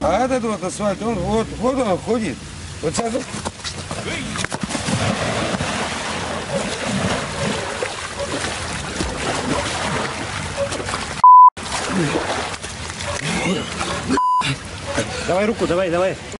А этот вот асфальт, он вот он ходит. Вот сейчас. Давай руку, давай.